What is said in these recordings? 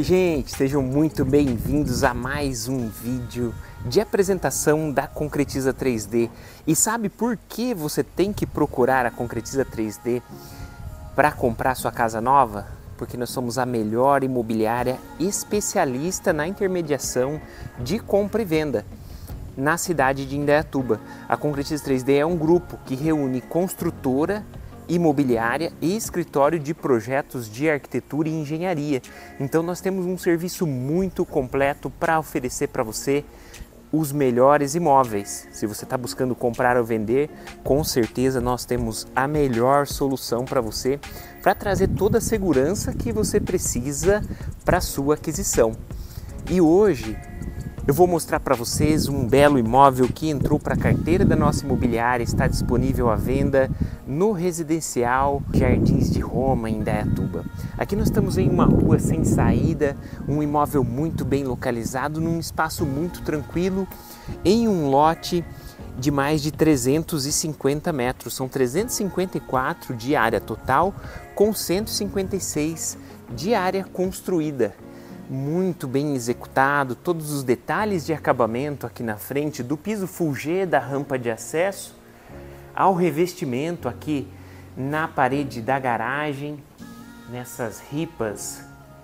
gente, sejam muito bem-vindos a mais um vídeo de apresentação da Concretiza 3D. E sabe por que você tem que procurar a Concretiza 3D para comprar sua casa nova? Porque nós somos a melhor imobiliária especialista na intermediação de compra e venda na cidade de Indaiatuba. A Concretiza 3D é um grupo que reúne construtora, imobiliária e escritório de projetos de arquitetura e engenharia. Então nós temos um serviço muito completo para oferecer para você os melhores imóveis. Se você está buscando comprar ou vender, com certeza nós temos a melhor solução para você, para trazer toda a segurança que você precisa para a sua aquisição. E hoje eu vou mostrar para vocês um belo imóvel que entrou para a carteira da nossa imobiliária, está disponível à venda no residencial Jardins de Roma, em Indaiatuba. Aqui nós estamos em uma rua sem saída, um imóvel muito bem localizado, num espaço muito tranquilo, em um lote de mais de 350 metros. São 354 de área total, com 156 de área construída. Muito bem executado, todos os detalhes de acabamento aqui na frente, do piso Full G, da rampa de acesso, ao revestimento aqui na parede da garagem, nessas ripas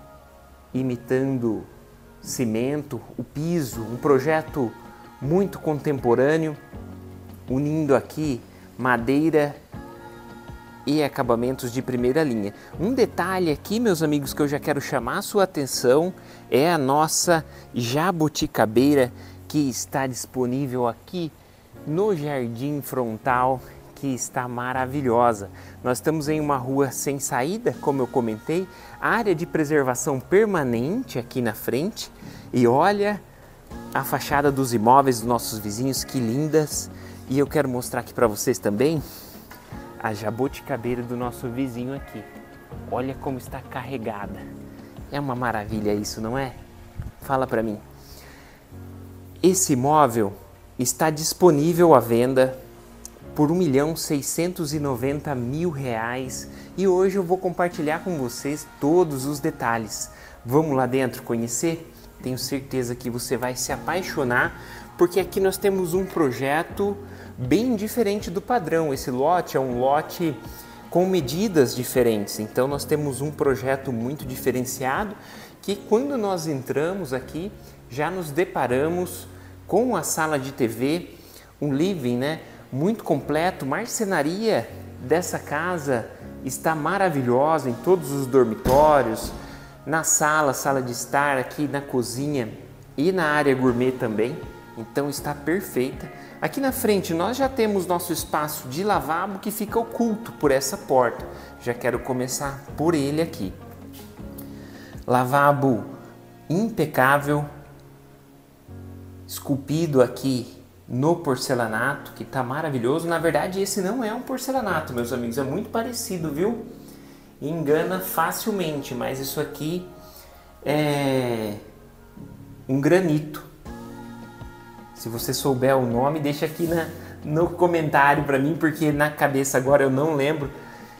imitando cimento, o piso, um projeto muito contemporâneo, unindo aqui madeira e acabamentos de primeira linha. Um detalhe aqui, meus amigos, que eu já quero chamar a sua atenção é a nossa jabuticabeira que está disponível aqui no jardim frontal, que está maravilhosa. Nós estamos em uma rua sem saída, como eu comentei, área de preservação permanente aqui na frente, e olha a fachada dos imóveis dos nossos vizinhos, que lindas. E eu quero mostrar aqui para vocês também a jabuticabeira do nosso vizinho aqui. Olha como está carregada. É uma maravilha isso, não é? Fala para mim. Esse imóvel está disponível à venda por R$1.690.000 e hoje eu vou compartilhar com vocês todos os detalhes. Vamos lá dentro conhecer? Tenho certeza que você vai se apaixonar, porque aqui nós temos um projeto bem diferente do padrão. Esse lote é um lote com medidas diferentes, então nós temos um projeto muito diferenciado que, quando nós entramos aqui, já nos deparamos com a sala de TV, um living, né, muito completo. Marcenaria dessa casa está maravilhosa em todos os dormitórios, na sala de estar, aqui na cozinha e na área gourmet também. Então está perfeita. Aqui na frente nós já temos nosso espaço de lavabo que fica oculto por essa porta. Já quero começar por ele aqui. Lavabo impecável, esculpido aqui no porcelanato, que está maravilhoso. Na verdade, esse não é um porcelanato, meus amigos, é muito parecido, viu? Engana facilmente, mas isso aqui é um granito. Se você souber o nome, deixa aqui no comentário para mim, porque na cabeça agora eu não lembro.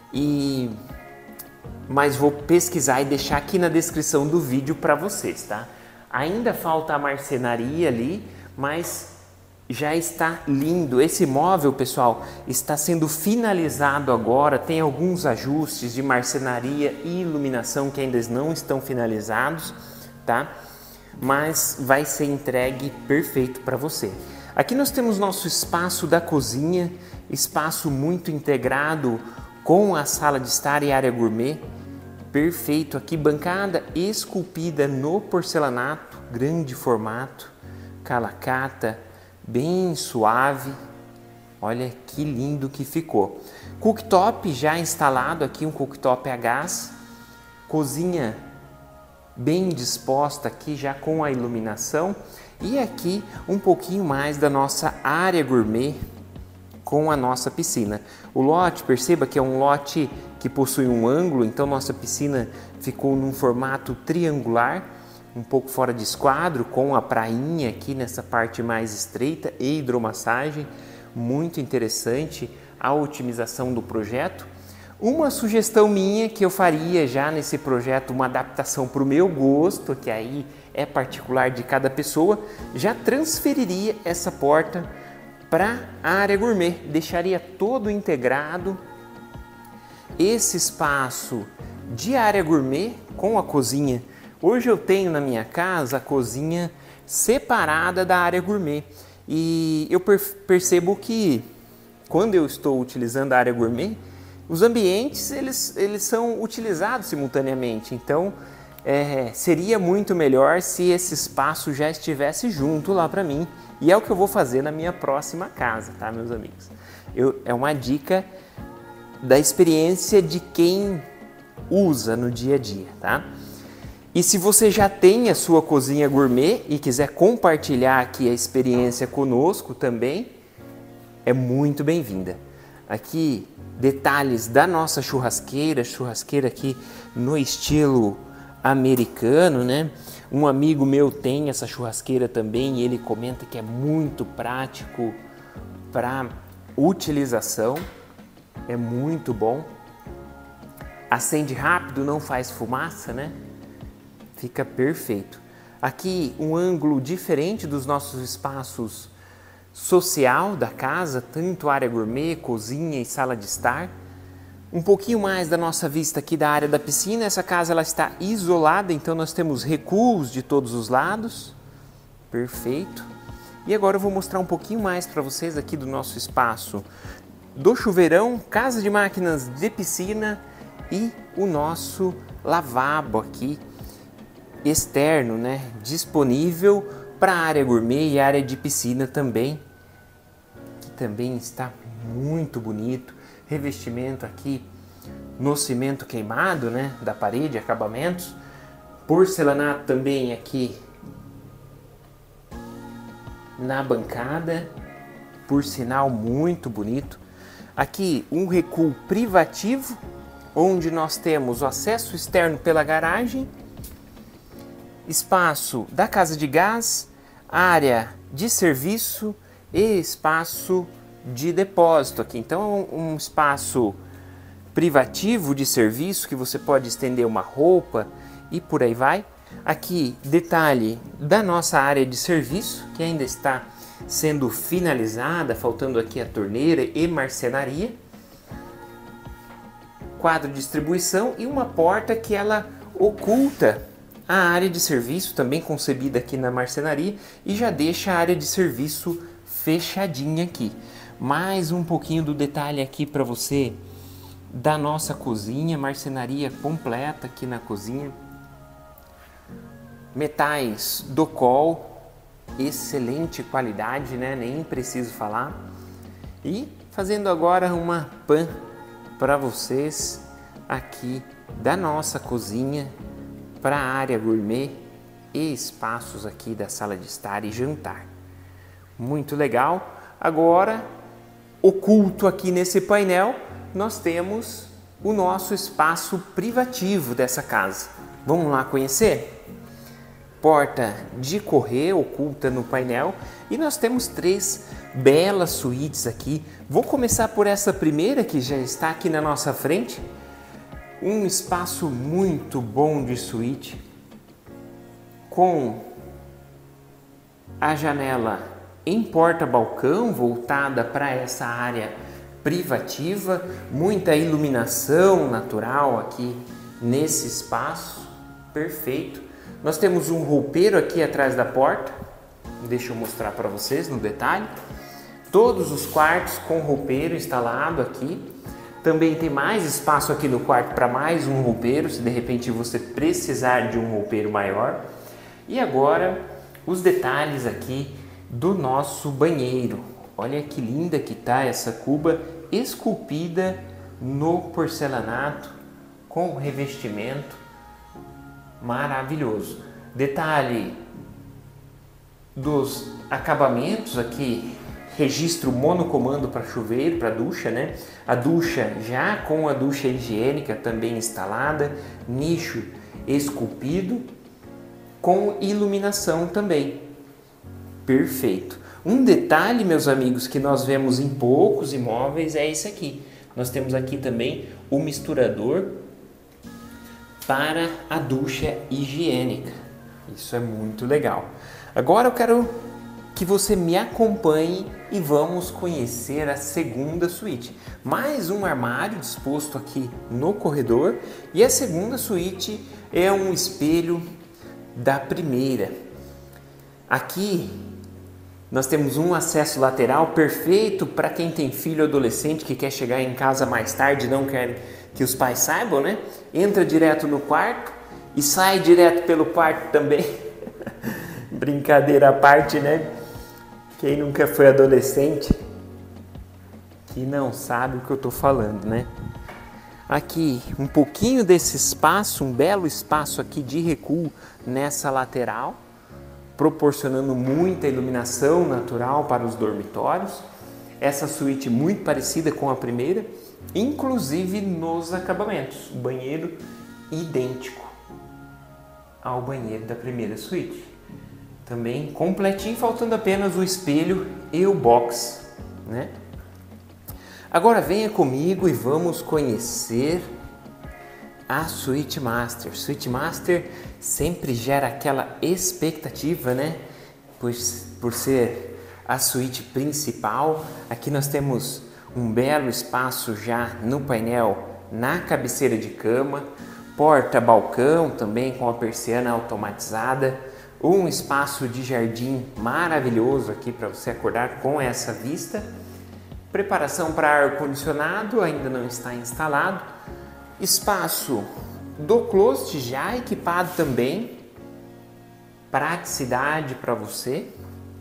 Mas vou pesquisar e deixar aqui na descrição do vídeo para vocês, tá? Ainda falta a marcenaria ali, mas já está lindo. Esse móvel, pessoal, está sendo finalizado agora. Tem alguns ajustes de marcenaria e iluminação que ainda não estão finalizados, tá? Mas vai ser entregue perfeito para você. Aqui nós temos nosso espaço da cozinha, espaço muito integrado com a sala de estar e área gourmet. Perfeito aqui, bancada esculpida no porcelanato, grande formato, calacata, bem suave. Olha que lindo que ficou. Cooktop já instalado aqui, um cooktop a gás. Cozinha bem disposta aqui, já com a iluminação. E aqui um pouquinho mais da nossa área gourmet com a nossa piscina. O lote, perceba que é um lote que possui um ângulo, então nossa piscina ficou num formato triangular, um pouco fora de esquadro, com a prainha aqui nessa parte mais estreita e hidromassagem. Muito interessante a otimização do projeto. Uma sugestão minha que eu faria já nesse projeto, uma adaptação para o meu gosto, que aí é particular de cada pessoa, já transferiria essa porta para a área gourmet, deixaria todo integrado esse espaço de área gourmet com a cozinha. Hoje eu tenho na minha casa a cozinha separada da área gourmet e eu percebo que quando eu estou utilizando a área gourmet, os ambientes eles são utilizados simultaneamente, então seria muito melhor se esse espaço já estivesse junto lá para mim, e é o que eu vou fazer na minha próxima casa, tá, meus amigos? É uma dica da experiência de quem usa no dia a dia, tá? E se você já tem a sua cozinha gourmet e quiser compartilhar aqui a experiência conosco também, é muito bem-vinda. Aqui detalhes da nossa churrasqueira aqui no estilo americano, né? Um amigo meu tem essa churrasqueira também e ele comenta que é muito prático para utilização, é muito bom. Acende rápido, não faz fumaça, né? Fica perfeito. Aqui um ângulo diferente dos nossos espaços social da casa, tanto área gourmet, cozinha e sala de estar. Um pouquinho mais da nossa vista aqui da área da piscina. Essa casa ela está isolada, então nós temos recuos de todos os lados. Perfeito. E agora eu vou mostrar um pouquinho mais para vocês aqui do nosso espaço do chuveirão, casa de máquinas de piscina e o nosso lavabo aqui externo, né? Disponível para a área gourmet e área de piscina também, que também está muito bonito. Revestimento aqui no cimento queimado, né, da parede, acabamentos. Porcelanato também aqui na bancada, por sinal muito bonito. Aqui um recuo privativo, onde nós temos o acesso externo pela garagem, espaço da casa de gás, área de serviço e espaço de depósito aqui. Então um espaço privativo de serviço que você pode estender uma roupa e por aí vai. Aqui detalhe da nossa área de serviço que ainda está sendo finalizada, faltando aqui a torneira e marcenaria. Quadro de distribuição e uma porta que ela oculta a área de serviço, também concebida aqui na marcenaria, e já deixa a área de serviço fechadinha aqui. Mais um pouquinho do detalhe aqui para você da nossa cozinha, marcenaria completa aqui na cozinha. Metais do Col, excelente qualidade, né? Nem preciso falar. E fazendo agora uma pan para vocês aqui da nossa cozinha para a área gourmet e espaços aqui da sala de estar e jantar. Muito legal. Agora, oculto aqui nesse painel, nós temos o nosso espaço privativo dessa casa. Vamos lá conhecer? Porta de correr oculta no painel e nós temos 3 belas suítes aqui. Vou começar por essa primeira que já está aqui na nossa frente. Um espaço muito bom de suíte, com a janela em porta-balcão voltada para essa área privativa, muita iluminação natural aqui nesse espaço, perfeito. Nós temos um roupeiro aqui atrás da porta, deixa eu mostrar para vocês no detalhe. Todos os quartos com roupeiro instalado aqui. Também tem mais espaço aqui no quarto para mais um roupeiro, se de repente você precisar de um roupeiro maior. E agora os detalhes aqui do nosso banheiro. Olha que linda que tá essa cuba esculpida no porcelanato com revestimento maravilhoso. Detalhe dos acabamentos aqui. Registro monocomando para chuveiro, para ducha, né? A ducha já com a ducha higiênica também instalada, nicho esculpido, com iluminação também. Perfeito. Um detalhe, meus amigos, que nós vemos em poucos imóveis é esse aqui. Nós temos aqui também o misturador para a ducha higiênica. Isso é muito legal. Agora eu quero que você me acompanhe e vamos conhecer a segunda suíte. Mais um armário disposto aqui no corredor e a segunda suíte é um espelho da primeira. Aqui nós temos um acesso lateral perfeito para quem tem filho adolescente que quer chegar em casa mais tarde e não quer que os pais saibam, né? Entra direto no quarto e sai direto pelo quarto também. Brincadeira à parte, né? Quem nunca foi adolescente que não sabe o que eu estou falando, né? Aqui um pouquinho desse espaço, um belo espaço aqui de recuo nessa lateral, proporcionando muita iluminação natural para os dormitórios. Essa suíte muito parecida com a primeira, inclusive nos acabamentos. O banheiro idêntico ao banheiro da primeira suíte. Também completinho, faltando apenas o espelho e o box, né? Agora venha comigo e vamos conhecer a Suite Master. Suite Master sempre gera aquela expectativa, né? Por ser a suíte principal. Aqui nós temos um belo espaço já no painel na cabeceira de cama, porta-balcão também com a persiana automatizada, um espaço de jardim maravilhoso aqui para você acordar com essa vista. Preparação para ar-condicionado ainda não está instalado. Espaço do closet já equipado também. Praticidade para você.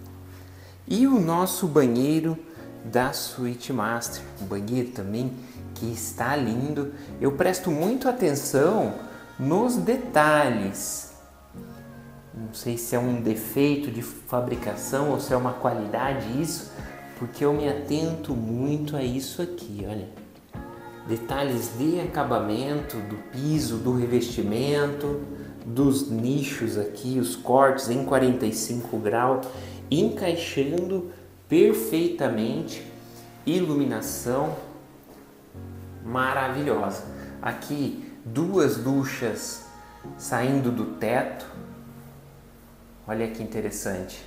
E o nosso banheiro da Suite Master. Um banheiro também que está lindo. Eu presto muito atenção nos detalhes. Não sei se é um defeito de fabricação ou se é uma qualidade isso, porque eu me atento muito a isso aqui, olha. Detalhes de acabamento, do piso, do revestimento, dos nichos aqui, os cortes em 45 graus, encaixando perfeitamente, iluminação maravilhosa. Aqui duas duchas saindo do teto. Olha que interessante.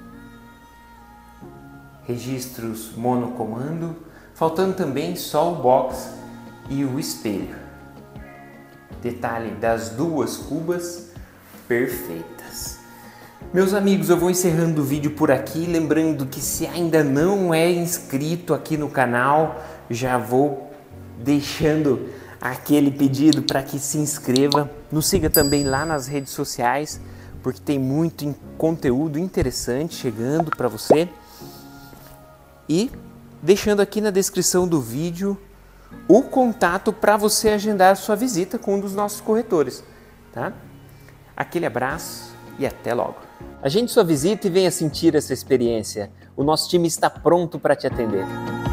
Registros monocomando, faltando também só o box e o espelho. Detalhe das duas cubas perfeitas. Meus amigos, eu vou encerrando o vídeo por aqui, lembrando que se ainda não é inscrito aqui no canal, já vou deixando aquele pedido para que se inscreva. Nos siga também lá nas redes sociais, porque tem muito conteúdo interessante chegando para você. E deixando aqui na descrição do vídeo o contato para você agendar sua visita com um dos nossos corretores, tá? Aquele abraço e até logo. Agende sua visita e venha sentir essa experiência. O nosso time está pronto para te atender.